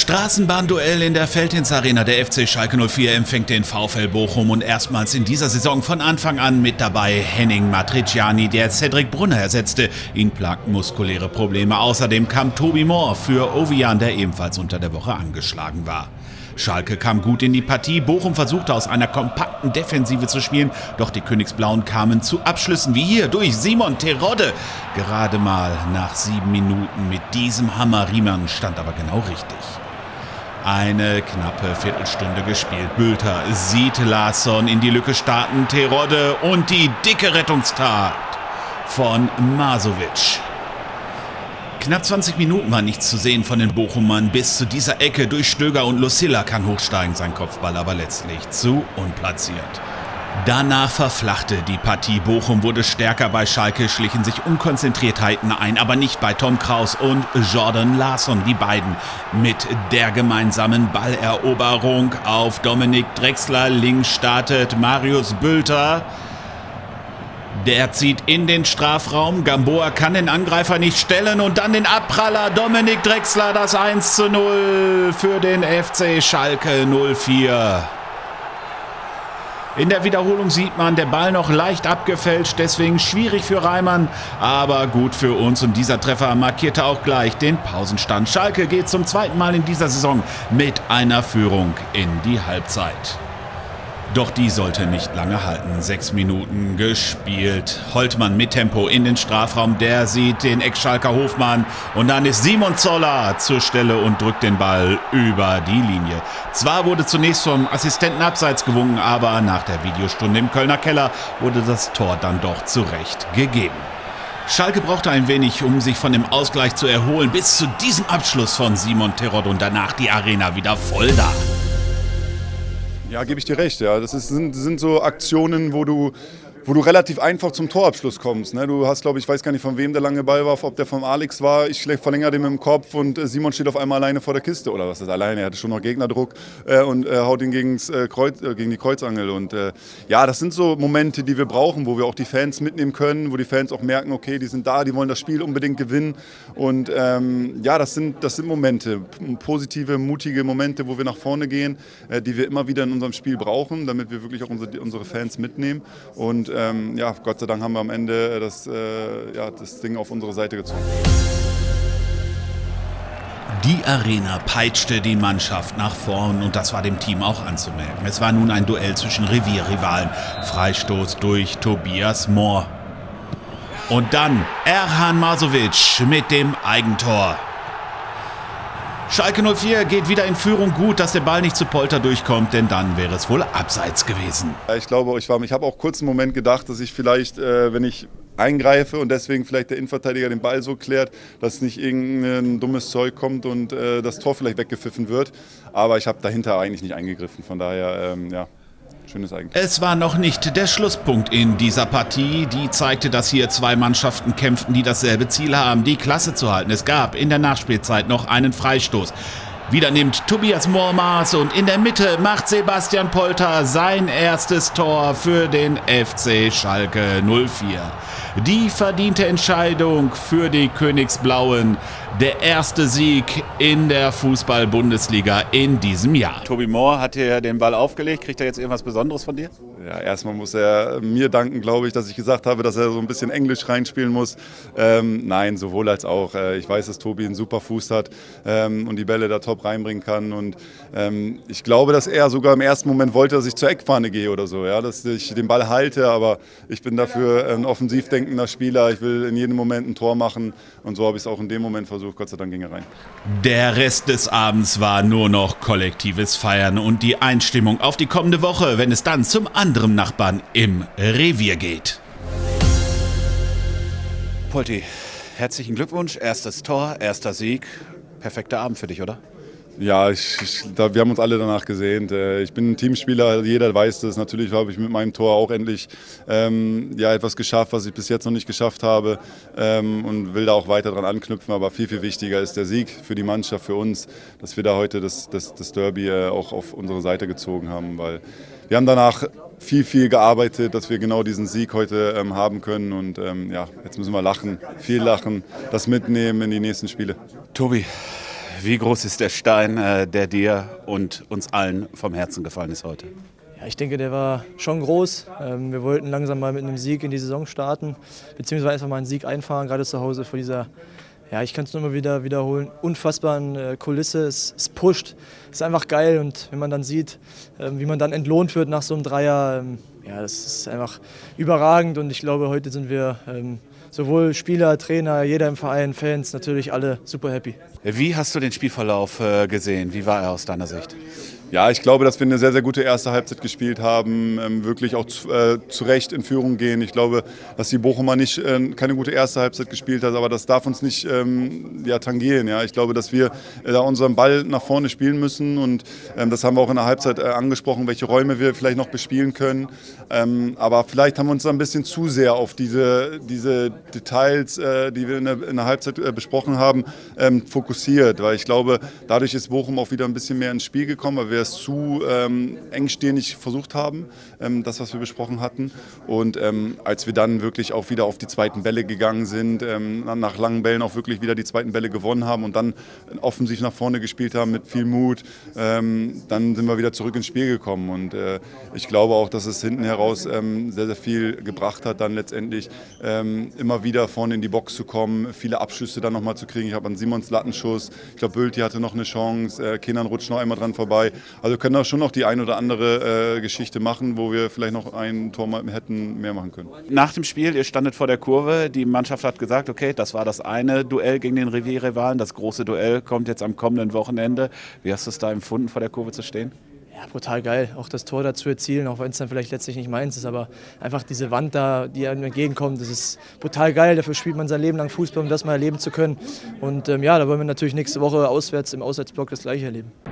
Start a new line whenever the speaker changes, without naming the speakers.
Straßenbahnduell in der Veltins Arena. Der FC Schalke 04 empfängt den VfL Bochum und erstmals in dieser Saison von Anfang an mit dabei Henning Matriciani, der Cedric Brunner ersetzte. Ihn plagten muskuläre Probleme. Außerdem kam Toby Moore für Ovian, der ebenfalls unter der Woche angeschlagen war. Schalke kam gut in die Partie. Bochum versuchte aus einer kompakten Defensive zu spielen, doch die Königsblauen kamen zu Abschlüssen wie hier durch Simon Terodde. Gerade mal nach 7 Minuten mit diesem Hammer. Riemann stand aber genau richtig. Eine knappe Viertelstunde gespielt. Bülter sieht Larsson in die Lücke starten. Terodde und die dicke Rettungstat von Masovic. Knapp 20 Minuten war nichts zu sehen von den Bochumern bis zu dieser Ecke durch Stöger und Lucilla kann hochsteigen, sein Kopfball aber letztlich zu unplatziert. Danach verflachte die Partie. Bochum wurde stärker, bei Schalke schlichen sich Unkonzentriertheiten ein, aber nicht bei Tom Kraus und Jordan Larsson. Die beiden mit der gemeinsamen Balleroberung auf Dominik Drexler. Links startet Marius Bülter. Der zieht in den Strafraum. Gamboa kann den Angreifer nicht stellen und dann den Abpraller. Dominik Drexler, das 1:0 für den FC Schalke 04. In der Wiederholung sieht man, der Ball noch leicht abgefälscht, deswegen schwierig für Reimann, aber gut für uns. Und dieser Treffer markierte auch gleich den Pausenstand. Schalke geht zum zweiten Mal in dieser Saison mit einer Führung in die Halbzeit. Doch die sollte nicht lange halten. 6 Minuten gespielt. Holtmann mit Tempo in den Strafraum. Der sieht den Ex-Schalker Hofmann. Und dann ist Simon Zoller zur Stelle und drückt den Ball über die Linie. Zwar wurde zunächst vom Assistenten abseits gewunken, aber nach der Videostunde im Kölner Keller wurde das Tor dann doch zurecht gegeben. Schalke brauchte ein wenig, um sich von dem Ausgleich zu erholen, bis zu diesem Abschluss von Simon Terodde und danach die Arena wieder voll da.
Ja, gebe ich dir recht. Ja. Das sind so Aktionen, wo du relativ einfach zum Torabschluss kommst. Ne? Du hast, glaube ich, weiß gar nicht, von wem der lange Ball war, ob der von Alex war. Ich verlängere den mit dem Kopf und Simon steht auf einmal alleine vor der Kiste. Oder was ist alleine? Er hatte schon noch Gegnerdruck und haut ihn gegen die Kreuzangel. Und ja, das sind so Momente, die wir brauchen, wo wir auch die Fans mitnehmen können, wo die Fans auch merken, okay, die sind da, die wollen das Spiel unbedingt gewinnen. Und ja, das sind Momente, positive, mutige Momente, wo wir nach vorne gehen, die wir immer wieder in unserem Spiel brauchen, damit wir wirklich auch unsere Fans mitnehmen. Und ja, Gott sei Dank haben wir am Ende das Ding auf unsere Seite gezogen.
Die Arena peitschte die Mannschaft nach vorn und das war dem Team auch anzumerken. Es war nun ein Duell zwischen Revierrivalen. Freistoß durch Tobias Moore. Und dann Erhan Masovic mit dem Eigentor. Schalke 04 geht wieder in Führung. Gut, dass der Ball nicht zu Polter durchkommt, denn dann wäre es wohl abseits gewesen.
Ich glaube, ich habe auch kurz einen Moment gedacht, dass ich vielleicht, wenn ich eingreife und deswegen vielleicht der Innenverteidiger den Ball so klärt, dass nicht irgendein dummes Zeug kommt und das Tor vielleicht weggepfiffen wird. Aber ich habe dahinter eigentlich nicht eingegriffen, von daher, ja. Schönes Eigentor.
Es war noch nicht der Schlusspunkt in dieser Partie. Die zeigte, dass hier zwei Mannschaften kämpften, die dasselbe Ziel haben, die Klasse zu halten. Es gab in der Nachspielzeit noch einen Freistoß. Wieder nimmt Tobias Moore Maß und in der Mitte macht Sebastian Polter sein erstes Tor für den FC Schalke 04. Die verdiente Entscheidung für die Königsblauen. Der erste Sieg in der Fußball-Bundesliga in diesem Jahr.
Toby Moore hat hier den Ball aufgelegt. Kriegt er jetzt irgendwas Besonderes von dir?
Ja, erstmal muss er mir danken, glaube ich, dass ich gesagt habe, dass er so ein bisschen Englisch reinspielen muss. Nein, sowohl als auch. Ich weiß, dass Tobi einen super Fuß hat und die Bälle da top reinbringen kann. Und ich glaube, dass er sogar im ersten Moment wollte, dass ich zur Eckfahne gehe oder so. Ja? Dass ich den Ball halte, aber ich bin dafür ein offensiv denkender Spieler. Ich will in jedem Moment ein Tor machen und so habe ich es auch in dem Moment versucht. Gott sei Dank ging er rein.
Der Rest des Abends war nur noch kollektives Feiern und die Einstimmung auf die kommende Woche, wenn es dann zum anderen Nachbarn im Revier geht.
Polti, herzlichen Glückwunsch, erstes Tor, erster Sieg. Perfekter Abend für dich, oder?
Ja, wir haben uns alle danach gesehnt. Ich bin ein Teamspieler, jeder weiß das. Natürlich habe ich mit meinem Tor auch endlich etwas geschafft, was ich bis jetzt noch nicht geschafft habe und will da auch weiter dran anknüpfen. Aber viel, viel wichtiger ist der Sieg für die Mannschaft, für uns, dass wir da heute das Derby auch auf unsere Seite gezogen haben. Weil wir haben danach viel gearbeitet, dass wir genau diesen Sieg heute haben können. Und jetzt müssen wir lachen, viel lachen, das mitnehmen in die nächsten Spiele.
Tobi, Wie groß ist der Stein, der dir und uns allen vom Herzen gefallen ist heute?
Ja, ich denke, der war schon groß. Wir wollten langsam mal mit einem Sieg in die Saison starten, beziehungsweise einfach mal einen Sieg einfahren, gerade zu Hause vor dieser, ja, ich kann es nur mal wieder wiederholen, unfassbaren Kulisse. Es pusht, es ist einfach geil, und wenn man dann sieht, wie man dann entlohnt wird nach so einem Dreier, ja, das ist einfach überragend, und ich glaube, heute sind wir sowohl Spieler, Trainer, jeder im Verein, Fans, natürlich alle super happy.
Wie hast du den Spielverlauf gesehen? Wie war er aus deiner Sicht?
Ja, ich glaube, dass wir eine sehr, sehr gute erste Halbzeit gespielt haben, wirklich auch zu Recht in Führung gehen. Ich glaube, dass die Bochumer keine gute erste Halbzeit gespielt hat, aber das darf uns nicht tangieren. Ja. Ich glaube, dass wir da unseren Ball nach vorne spielen müssen, und das haben wir auch in der Halbzeit angesprochen, welche Räume wir vielleicht noch bespielen können. Aber vielleicht haben wir uns da ein bisschen zu sehr auf diese Details, die wir in der Halbzeit besprochen haben, fokussiert, weil ich glaube, dadurch ist Bochum auch wieder ein bisschen mehr ins Spiel gekommen, weil wir es zu engstirnig versucht haben, das, was wir besprochen hatten. Und als wir dann wirklich auch wieder auf die zweiten Bälle gegangen sind, nach langen Bällen auch wirklich wieder die zweiten Bälle gewonnen haben und dann offensiv nach vorne gespielt haben mit viel Mut, dann sind wir wieder zurück ins Spiel gekommen. Und ich glaube auch, dass es hinten heraus sehr, sehr viel gebracht hat, dann letztendlich immer wieder vorne in die Box zu kommen, viele Abschüsse dann nochmal zu kriegen. Ich habe an Simons Lattenschuss, ich glaube, Bülti hatte noch eine Chance, Kenan rutscht noch einmal dran vorbei. Also können da schon noch die ein oder andere Geschichte machen, wo wir vielleicht noch ein Tor hätten mehr machen können.
Nach dem Spiel, ihr standet vor der Kurve, die Mannschaft hat gesagt, okay, das war das eine Duell gegen den Revierrivalen, das große Duell kommt jetzt am kommenden Wochenende. Wie hast du es da empfunden, vor der Kurve zu stehen?
Ja, brutal geil, auch das Tor da zu erzielen, auch wenn es dann vielleicht letztlich nicht meins ist, aber einfach diese Wand da, die einem entgegenkommt, das ist brutal geil, dafür spielt man sein Leben lang Fußball, um das mal erleben zu können. Und ja, da wollen wir natürlich nächste Woche auswärts im Auswärtsblock das Gleiche erleben.